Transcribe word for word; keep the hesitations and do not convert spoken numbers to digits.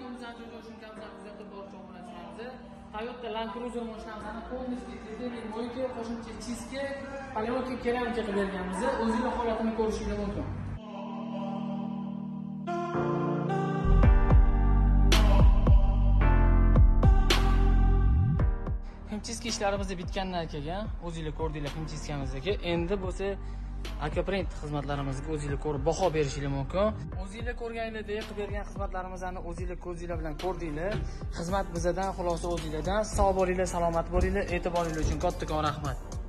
videomizni ancha jo'shimkamizni kuzatib borishni obunachilarimiz. Toyota Land Cruiser mashinalarini полностью тезерный moyka, qo'shimcha chiska, polerovka keramika qilib berganmiz. O'zingizlar holatini ko'rishingiz mumkin. Himchiska ishlarimiz bitgandan keyin o'zingizlar ko'rdinglar himchiskamizdagi. Endi bo'lsa Akaprint xizmatlarimizga o'zingizlar ko'rib baho berishingiz mumkin. O'zingizlar ko'rganinglardek qilib bergan xizmatlarimizni o'zingizlar ko'zingizlar bilan ko'rdinglar. Xizmat bizdan, xulosa o'zingizlardan. Sog' bo'linglar, salomat bo'linglar. E'tiboringiz uchun kattakon rahmat.